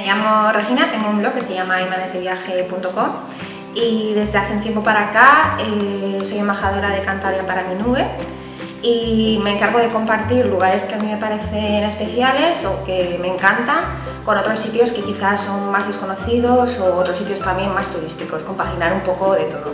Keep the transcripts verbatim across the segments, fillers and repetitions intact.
llamo Regina, tengo un blog que se llama imanes de viaje punto com y desde hace un tiempo para acá eh, soy embajadora de Cantabria para mi nube y me encargo de compartir lugares que a mí me parecen especiales o que me encantan con otros sitios que quizás son más desconocidos o otros sitios también más turísticos, compaginar un poco de todo.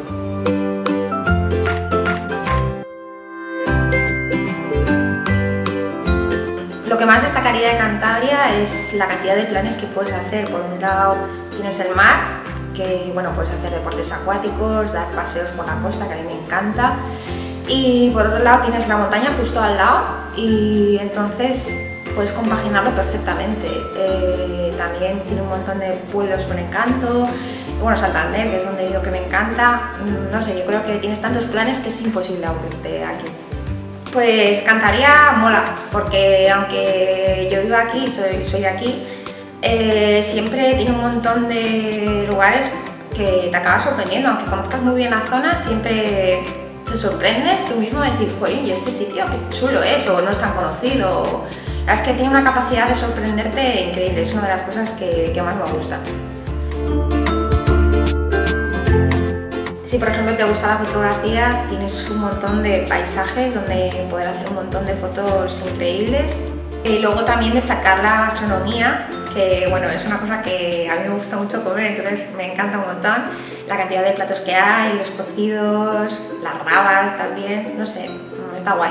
Lo que más destacaría de Cantabria es la cantidad de planes que puedes hacer. Por un lado tienes el mar, que bueno, puedes hacer deportes acuáticos, dar paseos por la costa, que a mí me encanta, y por otro lado tienes la montaña justo al lado y entonces puedes compaginarlo perfectamente. Eh, también tiene un montón de pueblos con encanto, bueno, Santander, que es donde vivo, que me encanta. No sé, yo creo que tienes tantos planes que es imposible aburrirte aquí. Pues Cantabria mola, porque aunque yo vivo aquí, soy, soy de aquí, eh, siempre tiene un montón de lugares que te acabas sorprendiendo. Aunque conozcas muy bien la zona, siempre te sorprendes tú mismo de decir, joder, ¿y este sitio qué chulo es? O no es tan conocido. Es que tiene una capacidad de sorprenderte increíble, es una de las cosas que, que más me gusta. Si por ejemplo te gusta la fotografía, tienes un montón de paisajes donde poder hacer un montón de fotos increíbles. Y luego también destacar la gastronomía, que bueno, es una cosa que a mí me gusta mucho comer, entonces me encanta un montón. La cantidad de platos que hay, los cocidos, las rabas también, no sé, está guay.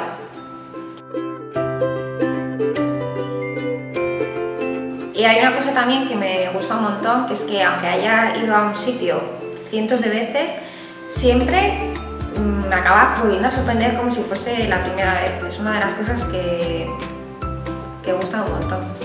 Y hay una cosa también que me gusta un montón, que es que aunque haya ido a un sitio cientos de veces, siempre me acaba volviendo a sorprender como si fuese la primera vez. Es una de las cosas que, que gustan un montón.